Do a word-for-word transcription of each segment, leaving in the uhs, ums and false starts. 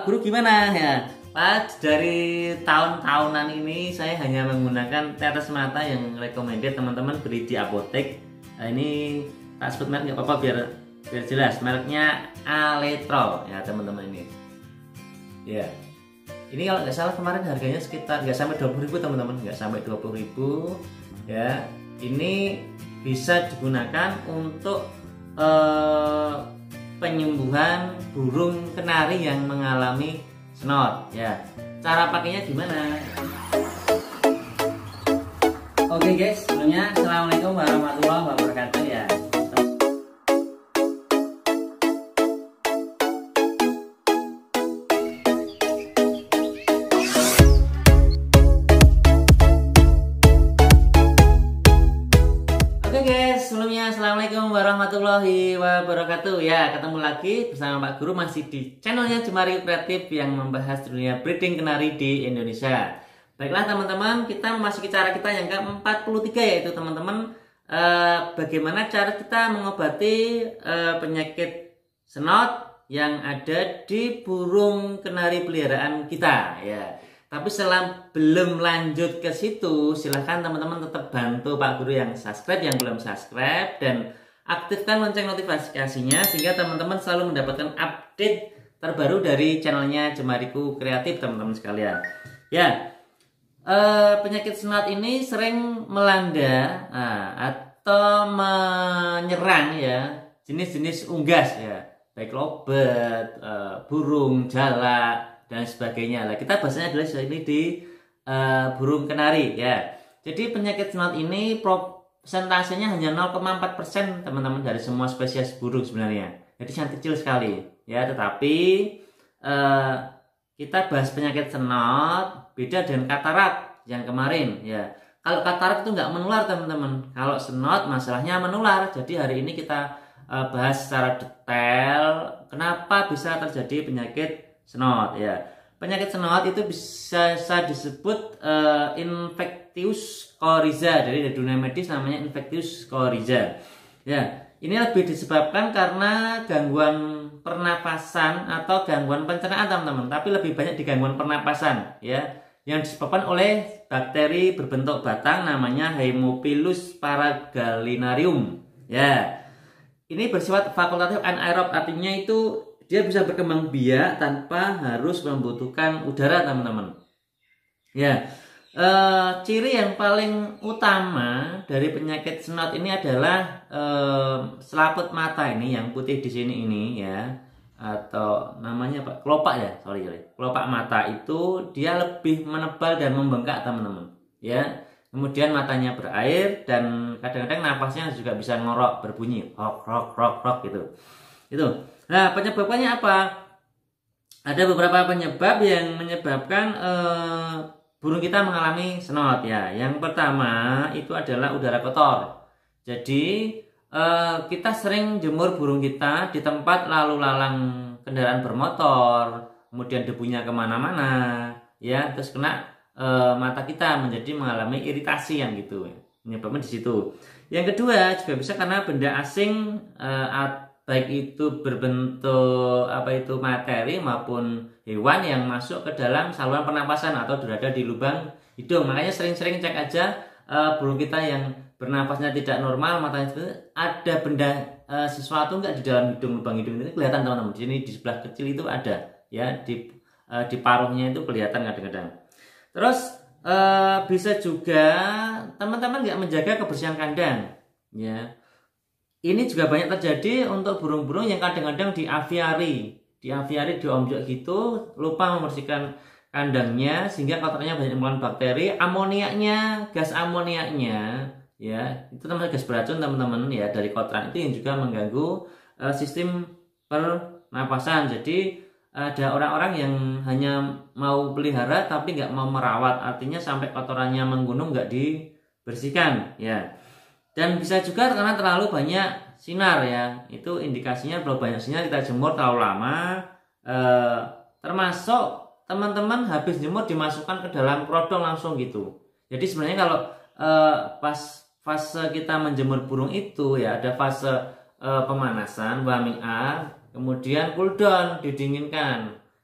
Pak Guru gimana ya? Pak, dari tahun-tahunan ini saya hanya menggunakan tetes mata yang recommended teman-teman beli di apotek. Nah, ini tak sebut merek nggak apa-apa biar biar jelas. Mereknya Aletrol ya teman-teman ini. Ya, ini kalau nggak salah kemarin harganya sekitar nggak sampai dua puluh ribu teman-teman, nggak sampai dua puluh ribu. Ya, ini bisa digunakan untuk eh, penyembuhan burung kenari yang mengalami snot ya. Cara pakainya gimana? Oke guys, sebelumnya assalamualaikum warahmatullahi wabarakatuh ya. Oke guys, sebelumnya assalamualaikum warahmatullahi wabarakatuh ya. Ketemu lagi bersama Pak Guru masih di channelnya Jemari Kreatif yang membahas dunia breeding kenari di Indonesia. Baiklah teman-teman, kita memasuki cara kita yang ke empat puluh tiga, yaitu teman-teman eh, bagaimana cara kita mengobati eh, penyakit snot yang ada di burung kenari peliharaan kita ya. Tapi setelah belum lanjut ke situ, silahkan teman-teman tetap bantu Pak Guru yang subscribe, yang belum subscribe, dan aktifkan lonceng notifikasinya sehingga teman-teman selalu mendapatkan update terbaru dari channelnya Jemariku Kreatif teman-teman sekalian. Ya, eh, penyakit snot ini sering melanda nah, atau menyerang ya jenis-jenis unggas ya, baik lobet, eh, burung jalak dan sebagainya. Lah kita bahasanya adalah ini di uh, burung kenari ya. Jadi penyakit snot ini persentasenya hanya nol koma empat persen teman-teman dari semua spesies burung sebenarnya. Jadi sangat kecil sekali ya. Tetapi uh, kita bahas penyakit snot beda dengan katarak yang kemarin ya. Kalau katarak itu nggak menular teman-teman. Kalau snot masalahnya menular. Jadi hari ini kita uh, bahas secara detail kenapa bisa terjadi penyakit snot ya. Penyakit snot itu bisa, bisa disebut uh, infectious coryza. Dari dunia medis namanya infectious coryza. Ya, ini lebih disebabkan karena gangguan pernapasan atau gangguan pencernaan teman-teman, tapi lebih banyak di gangguan pernapasan ya, yang disebabkan oleh bakteri berbentuk batang namanya Haemophilus paragallinarium. Ya. Ini bersifat fakultatif anaerob, artinya itu dia bisa berkembang biak tanpa harus membutuhkan udara teman-teman ya. E, ciri yang paling utama dari penyakit snot ini adalah e, selaput mata ini yang putih di sini ini ya, atau namanya apa, kelopak ya, sorry sorry kelopak mata itu dia lebih menebal dan membengkak teman-teman ya. Kemudian matanya berair dan kadang-kadang napasnya juga bisa ngorok, berbunyi rok rok rok rok gitu itu. Nah, penyebabnya apa? Ada beberapa penyebab yang menyebabkan eh, burung kita mengalami snot ya. Yang pertama itu adalah udara kotor. Jadi eh, kita sering jemur burung kita di tempat lalu lalang kendaraan bermotor, kemudian debunya kemana-mana, ya, terus kena eh, mata kita menjadi mengalami iritasi yang gitu. Penyebabnya di situ. Yang kedua juga bisa karena benda asing eh, baik itu berbentuk apa itu materi maupun hewan yang masuk ke dalam saluran pernapasan atau berada di lubang hidung. Makanya sering-sering cek aja uh, burung kita yang bernapasnya tidak normal, matanya ada benda uh, sesuatu enggak di dalam hidung, lubang hidung itu kelihatan teman-teman. Di sini di sebelah kecil itu ada ya, di uh, di paruhnya itu kelihatan kadang-kadang. Terus uh, bisa juga teman-teman nggak menjaga kebersihan kandang ya. Ini juga banyak terjadi untuk burung-burung yang kadang-kadang di aviari, di aviari di omjok gitu, lupa membersihkan kandangnya sehingga kotorannya banyak mengandung bakteri, amoniaknya, gas amoniaknya, ya itu teman gas beracun teman-teman ya dari kotoran itu yang juga mengganggu uh, sistem pernapasan. Jadi ada orang-orang yang hanya mau pelihara tapi nggak mau merawat, artinya sampai kotorannya menggunung nggak dibersihkan, ya. Dan bisa juga karena terlalu banyak sinar ya, itu indikasinya kalau banyak sinar kita jemur terlalu lama, eh, termasuk teman-teman habis jemur dimasukkan ke dalam kerodong langsung gitu. Jadi sebenarnya kalau eh, pas fase kita menjemur burung itu ya ada fase eh, pemanasan warming up, kemudian cool down didinginkan.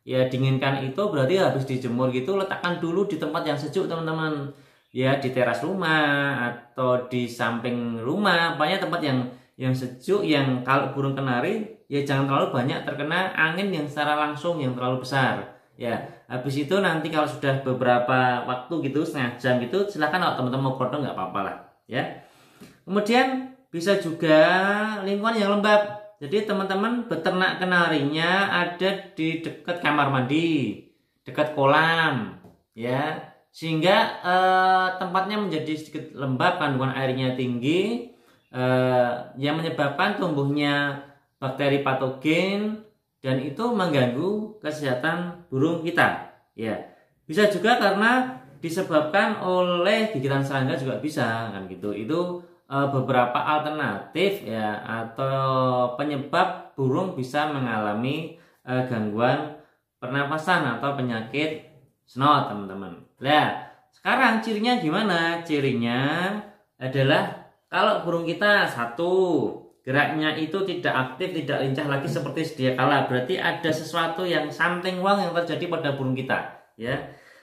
Ya dinginkan itu berarti habis dijemur gitu letakkan dulu di tempat yang sejuk teman-teman. Ya di teras rumah atau di samping rumah, pokoknya tempat yang yang sejuk, yang kalau burung kenari ya jangan terlalu banyak terkena angin yang secara langsung yang terlalu besar. Ya, habis itu nanti kalau sudah beberapa waktu gitu, setengah jam gitu, silahkan kalau teman-teman mau potong nggak apa-apa lah, ya. Kemudian bisa juga lingkungan yang lembab. Jadi teman-teman beternak kenarinya ada di dekat kamar mandi, dekat kolam, ya, sehingga eh, tempatnya menjadi sedikit lembab, kandungan airnya tinggi, eh, yang menyebabkan tumbuhnya bakteri patogen dan itu mengganggu kesehatan burung kita. Ya, bisa juga karena disebabkan oleh gigitan serangga juga bisa, kan gitu. Itu beberapa alternatif ya atau penyebab burung bisa mengalami uh, gangguan pernapasan atau penyakit snot teman-teman. Nah, sekarang cirinya gimana? Cirinya adalah kalau burung kita satu geraknya itu tidak aktif, tidak lincah lagi seperti sedia kala, berarti ada sesuatu yang something wrong yang terjadi pada burung kita, ya.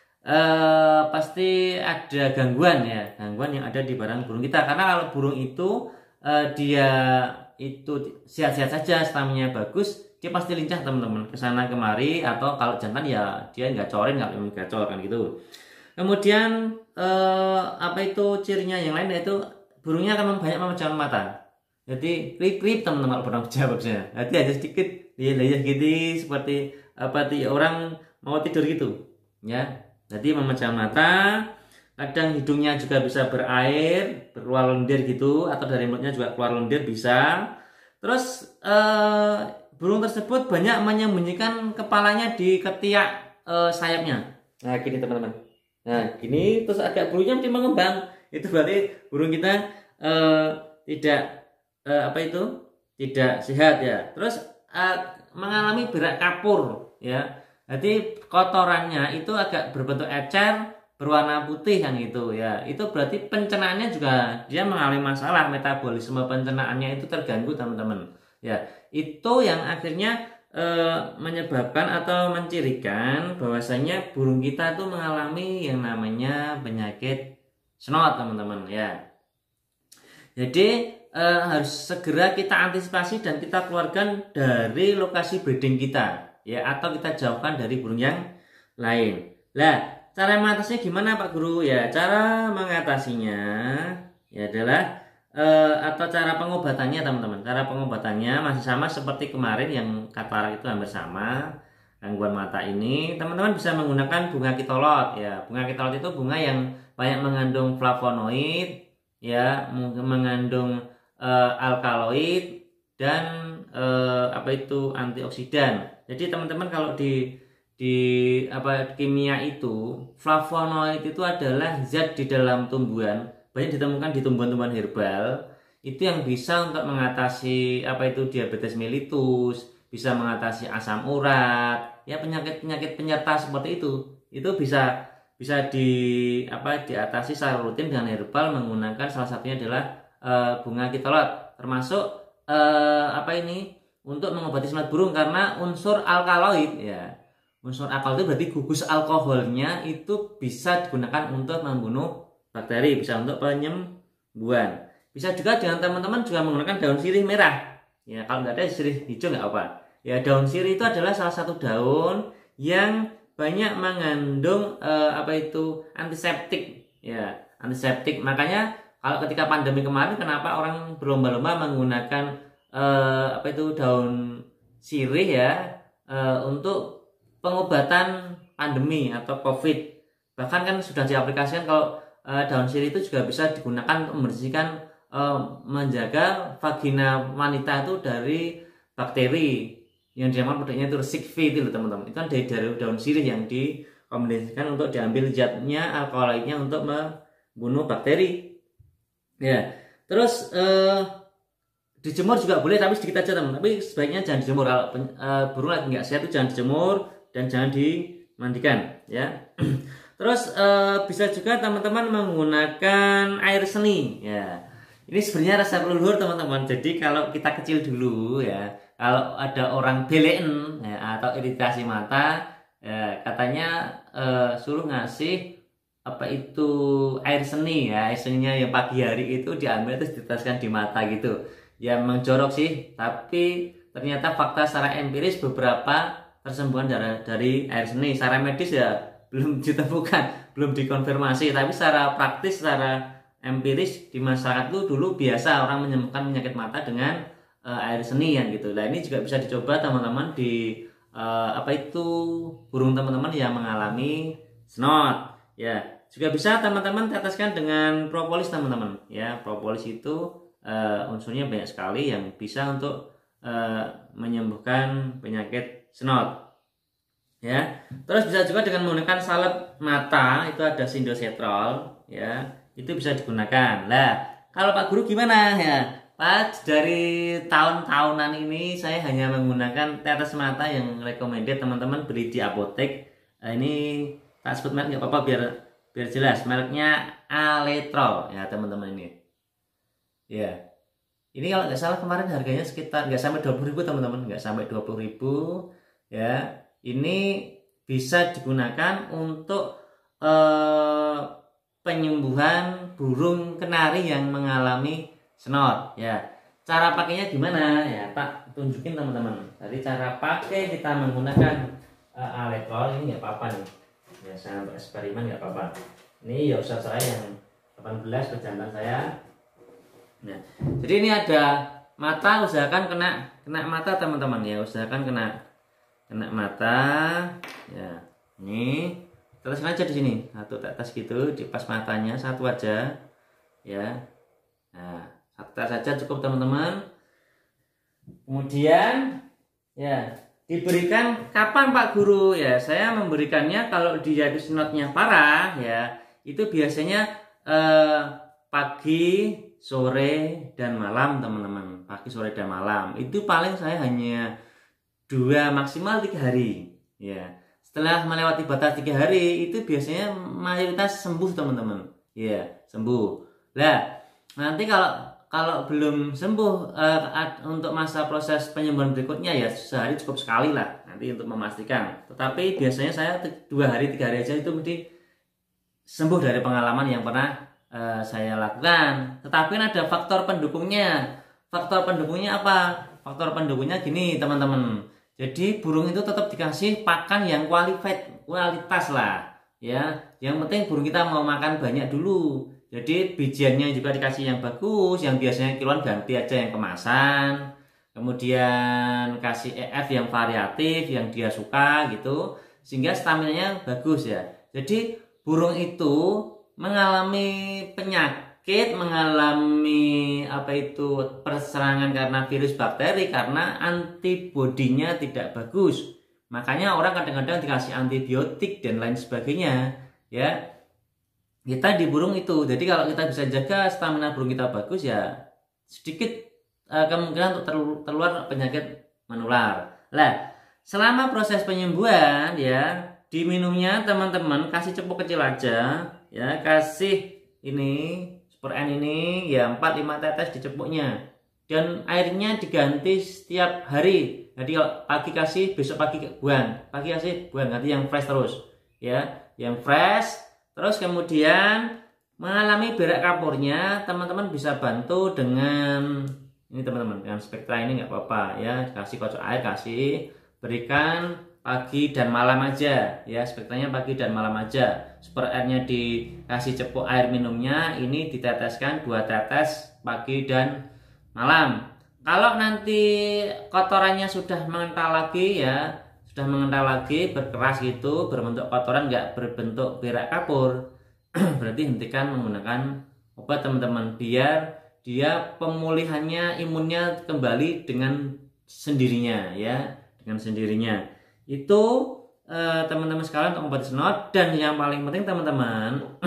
Uh, pasti ada gangguan ya, gangguan yang ada di barang burung kita. Karena kalau burung itu uh, dia itu sehat-sehat saja, stamina bagus, dia pasti lincah teman-teman kesana kemari, atau kalau jantan ya dia nggak corin, nggak memang gacor kan gitu. Kemudian uh, apa itu cirinya yang lain, yaitu burungnya akan banyak memejamkan mata. Jadi krip-krip teman-teman kalau pernah jawabnya. Nanti ada sedikit lihat-lihat gitu seperti apa tuh orang mau tidur gitu, ya. Jadi memejamkan mata, kadang hidungnya juga bisa berair, keluar lendir gitu, atau dari mulutnya juga keluar lendir bisa. Terus eh, burung tersebut banyak menyembunyikan kepalanya di ketiak eh, sayapnya. Nah gini teman-teman. Nah gini, terus agak burungnya mesti mengembang. Itu berarti burung kita eh, tidak eh, apa itu tidak sehat ya. Terus eh, mengalami berak kapur ya. Jadi kotorannya itu agak berbentuk ecer, berwarna putih yang itu ya. Itu berarti pencernaannya juga dia mengalami masalah, metabolisme pencernaannya itu terganggu teman-teman. Ya, itu yang akhirnya e, menyebabkan atau mencirikan bahwasanya burung kita itu mengalami yang namanya penyakit snot teman-teman ya. Jadi e, harus segera kita antisipasi dan kita keluarkan dari lokasi breeding kita. Ya, atau kita jauhkan dari burung yang lain. Nah, cara mengatasinya gimana Pak Guru? Ya, cara mengatasinya ya adalah e, atau cara pengobatannya teman-teman. Cara pengobatannya masih sama seperti kemarin yang katarak itu hampir sama. Gangguan mata ini, teman-teman bisa menggunakan bunga kitolot ya. Bunga kitolot itu bunga yang banyak mengandung flavonoid, ya, mengandung e, alkaloid dan e, apa itu antioksidan. Jadi teman-teman kalau di di apa kimia itu, flavonoid itu adalah zat di dalam tumbuhan, banyak ditemukan di tumbuhan-tumbuhan herbal, itu yang bisa untuk mengatasi apa itu diabetes mellitus, bisa mengatasi asam urat, ya penyakit-penyakit penyerta seperti itu. Itu bisa bisa di apa diatasi secara rutin dengan herbal menggunakan salah satunya adalah e, bunga kitolot, termasuk e, apa ini untuk mengobati snot burung karena unsur alkaloid ya. Unsur alkaloid itu berarti gugus alkoholnya itu bisa digunakan untuk membunuh bakteri, bisa untuk penyembuhan. Bisa juga dengan teman-teman juga menggunakan daun sirih merah. Ya, kalau nggak ada sirih hijau nggak apa. Ya, daun sirih itu adalah salah satu daun yang banyak mengandung eh, apa itu antiseptik ya, antiseptik. Makanya kalau ketika pandemi kemarin kenapa orang berlomba-lomba menggunakan Uh, apa itu daun sirih ya uh, untuk pengobatan pandemi atau COVID. Bahkan kan sudah diaplikasikan kalau uh, daun sirih itu juga bisa digunakan untuk membersihkan, uh, menjaga vagina wanita itu dari bakteri yang dinamakan produknya itu Resik-V itu loh teman-teman. Itu kan dari, dari daun sirih yang dikombinasikan untuk diambil zatnya alkaloidnya untuk membunuh bakteri. Ya, terus uh, dijemur juga boleh tapi sedikit aja teman, tapi sebaiknya jangan dijemur. Kalau uh, burung lagi nggak sehat itu jangan dijemur dan jangan dimandikan ya. Terus uh, bisa juga teman-teman menggunakan air seni ya. Ini sebenarnya resep leluhur teman-teman. Jadi kalau kita kecil dulu ya, kalau ada orang belen ya, atau iritasi mata ya, katanya eh, suruh ngasih apa itu air seni ya, air seninya yang pagi hari itu diambil terus diteteskan di mata gitu. Ya memang jorok sih, tapi ternyata fakta secara empiris beberapa tersembuhan dari, dari air seni. Secara medis ya belum ditemukan, belum dikonfirmasi, tapi secara praktis, secara empiris di masyarakat itu dulu biasa orang menyembuhkan penyakit mata dengan uh, air seni yang gitu. Nah ini juga bisa dicoba teman-teman di uh, apa itu burung teman-teman yang mengalami snot ya. Juga bisa teman-teman teteskan dengan propolis teman-teman ya. Propolis itu uh, unsurnya banyak sekali yang bisa untuk uh, menyembuhkan penyakit snot ya. Terus bisa juga dengan menggunakan salep mata, itu ada sindosetrol ya, itu bisa digunakan. Lah kalau Pak Guru gimana ya Pak? Dari tahun-tahunan ini saya hanya menggunakan tetes mata yang recommended teman-teman beli di apotek. Nah, ini tak sebut merek nggak apa-apa biar biar jelas, mereknya Aletrol ya teman-teman ini ya. Ini kalau nggak salah kemarin harganya sekitar nggak sampai dua puluh ribu teman-teman, nggak sampai dua puluh ribu ya. Ini bisa digunakan untuk eh, penyembuhan burung kenari yang mengalami snot ya. Cara pakainya gimana ya Pak, tunjukin teman-teman. Dari cara pakai kita menggunakan uh, Aletrol ini nggak apa-apa nih ya, saya untuk eksperimen nggak apa-apa. Ini ya usaha saya yang delapan belas pejantan saya. Nah, jadi ini ada mata, usahakan kena kena mata teman-teman ya, usahakan kena kena mata ya. Ini terus aja di sini satu tetes gitu di pas matanya, satu aja ya. Nah satu tetes saja cukup teman-teman. Kemudian ya diberikan kapan Pak Guru ya? Saya memberikannya kalau dia itu snotnya parah ya, itu biasanya eh, pagi, sore, dan malam teman-teman. Pagi, sore, dan malam itu paling saya hanya dua maksimal tiga hari ya. Setelah melewati batas tiga hari itu biasanya mayoritas sembuh teman-teman ya, sembuh. Lah nanti kalau kalau belum sembuh uh, untuk masa proses penyembuhan berikutnya ya sehari cukup sekali lah nanti untuk memastikan. Tetapi biasanya saya dua hari tiga hari aja itu mesti sembuh dari pengalaman yang pernah uh, saya lakukan. Tetapi ada faktor pendukungnya. Faktor pendukungnya apa? Faktor pendukungnya gini teman-teman. Jadi burung itu tetap dikasih pakan yang qualified, kualitas lah ya. Yang penting burung kita mau makan banyak dulu. Jadi bijiannya juga dikasih yang bagus, yang biasanya kiloan ganti aja yang kemasan. Kemudian kasih E F yang variatif, yang dia suka gitu, sehingga staminanya bagus ya. Jadi burung itu mengalami penyakit, mengalami apa itu perserangan karena virus bakteri karena antibodinya tidak bagus. Makanya orang kadang-kadang dikasih antibiotik dan lain sebagainya ya. Kita di burung itu, jadi kalau kita bisa jaga stamina burung kita bagus ya sedikit uh, kemungkinan untuk terluar penyakit menular. Lah, selama proses penyembuhan ya diminumnya teman-teman kasih cepuk kecil aja ya, kasih ini Super N ini ya empat lima tetes di cepuknya dan airnya diganti setiap hari. Jadi kalau pagi kasih, besok pagi buang, pagi kasih, buang, nanti yang fresh terus ya, yang fresh. Terus kemudian mengalami berak kapurnya, teman-teman bisa bantu dengan ini teman-teman, dengan spektra ini nggak apa-apa ya, kasih kocok air, kasih, berikan pagi dan malam aja ya, spektranya pagi dan malam aja. Super airnya dikasih cepuk air minumnya, ini diteteskan dua tetes pagi dan malam. Kalau nanti kotorannya sudah mengental lagi ya, sudah mengental lagi, berkeras gitu, berbentuk kotoran, nggak berbentuk berak kapur, berarti hentikan menggunakan obat teman-teman, biar dia pemulihannya, imunnya kembali dengan sendirinya ya, dengan sendirinya. Itu eh, teman-teman sekalian untuk obat snot. Dan yang paling penting teman-teman,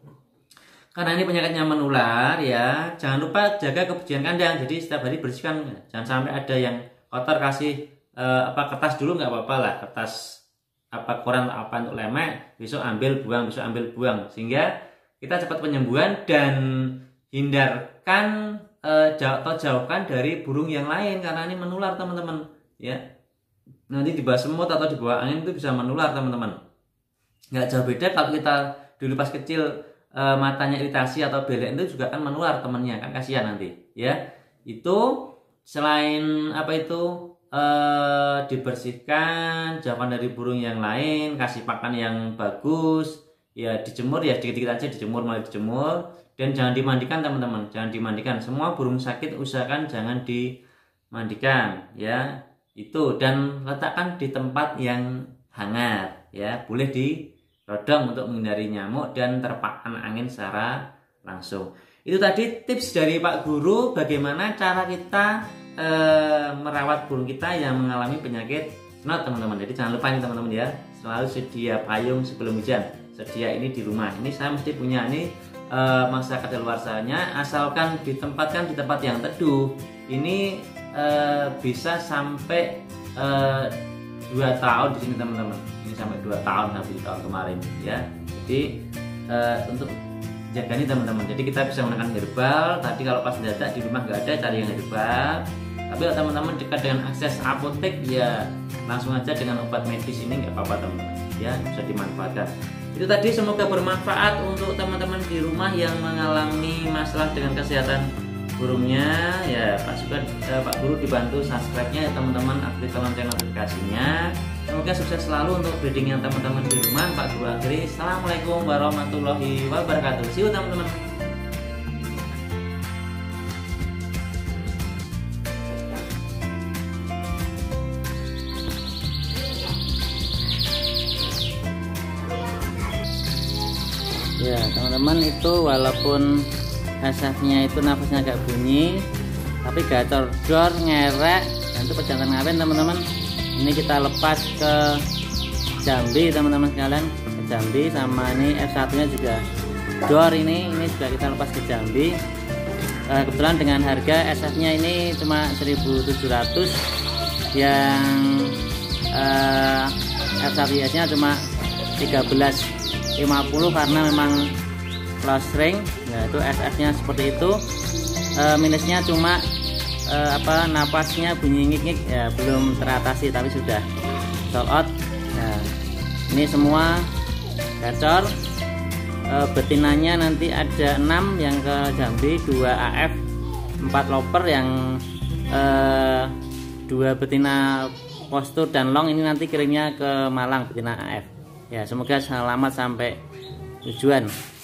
karena ini penyakitnya menular ya, jangan lupa jaga kebersihan kandang. Jadi setiap hari bersihkan, jangan sampai ada yang kotor, kasih Uh, apa kertas dulu nggak apa-apa lah, kertas apa koran apa untuk lemek, besok ambil buang, besok ambil buang, sehingga kita cepat penyembuhan dan hindarkan eh, jauh, atau jauhkan dari burung yang lain karena ini menular teman-teman ya. Nanti di bawah semut atau di bawah angin itu bisa menular teman-teman. Nggak jauh beda kalau kita dulu pas kecil e, matanya iritasi atau belek itu juga kan menular temannya, kan kasihan nanti ya. Itu selain apa itu e, dibersihkan, jauhkan dari burung yang lain, kasih pakan yang bagus, ya dijemur ya dikit-dikit aja, dijemur mulai dijemur, dan jangan dimandikan teman-teman, jangan dimandikan. Semua burung sakit usahakan jangan dimandikan ya. Itu, dan letakkan di tempat yang hangat ya, boleh di rodong untuk menghindari nyamuk dan terpakan angin secara langsung. Itu tadi tips dari Pak Guru bagaimana cara kita e, merawat burung kita yang mengalami penyakit snot teman-teman. Jadi jangan lupa nih teman-teman ya, selalu sedia payung sebelum hujan, sedia ini di rumah. Ini saya mesti punya ini e, masa kadaluarsanya, asalkan ditempatkan di tempat yang teduh. Ini Uh, bisa sampai uh, dua tahun di sini teman-teman. Ini sampai dua tahun habis tahun kemarin ya. Jadi uh, untuk jaga ini teman-teman. Jadi kita bisa menggunakan herbal. Tadi kalau pas mendadak di rumah nggak ada, cari yang herbal. Tapi kalau teman-teman dekat dengan akses apotek ya langsung aja dengan obat medis ini nggak apa-apa teman-teman ya, bisa dimanfaatkan. Itu tadi semoga bermanfaat untuk teman-teman di rumah yang mengalami masalah dengan kesehatan burungnya ya. Pak Suka, eh, Pak Guru dibantu subscribe-nya ya teman-teman, aktifkan lonceng notifikasinya. Semoga sukses selalu untuk breedingnya teman-teman di rumah. Pak Guru akhiri, assalamualaikum warahmatullahi wabarakatuh. See you teman-teman. Ya teman-teman, itu walaupun asapnya itu nafasnya agak bunyi, tapi gacor dor ngerek, dan itu pejantan ngawin teman-teman. Ini kita lepas ke Jambi teman-teman sekalian, ke Jambi. Sama ini F satu nya juga dor, ini ini juga kita lepas ke Jambi. uh, kebetulan dengan harga S F nya ini cuma seribu tujuh ratus, yang uh, F satu S nya cuma tiga belas lima puluh karena memang close ring. Nah itu S F nya seperti itu. E, minusnya cuma e, apa napasnya bunyi ngik-ngik ya, belum teratasi tapi sudah sold out. Nah ini semua gacor. E, betinanya nanti ada enam yang ke Jambi, dua A F, empat loper, yang e, dua betina postur dan long ini nanti kirimnya ke Malang betina A F. Ya semoga selamat sampai tujuan.